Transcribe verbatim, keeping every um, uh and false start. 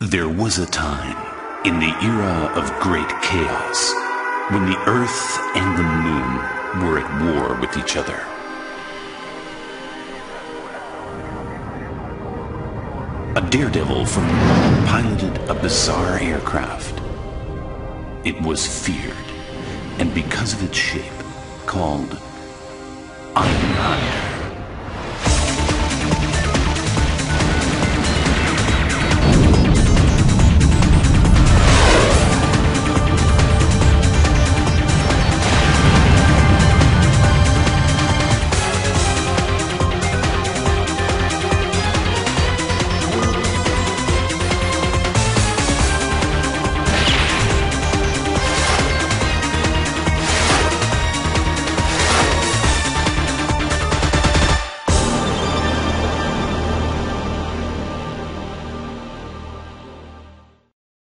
There was a time, in the era of great chaos, when the Earth and the Moon were at war with each other. A daredevil from the moon piloted a bizarre aircraft. It was feared, and because of its shape, called Iron